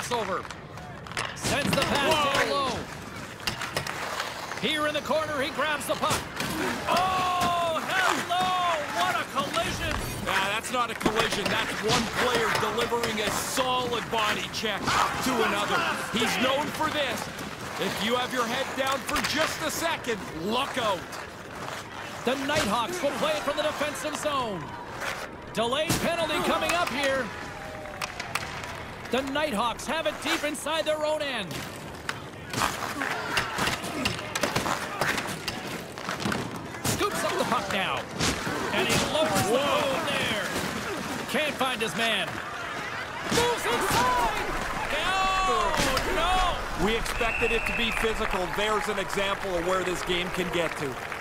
crossover. Sends the pass down low. Here in the corner, he grabs the puck. Oh, hello! What a collision! Nah, that's not a collision. That's one player delivering a solid body check to another. He's known for this. If you have your head down for just a second, look out. The Nighthawks will play it from the defensive zone. Delayed penalty coming up here. The Nighthawks have it deep inside their own end. Scoops up the puck now. And he lowers the load there. Can't find his man. Moves inside. Oh, no. We expected it to be physical. There's an example of where this game can get to.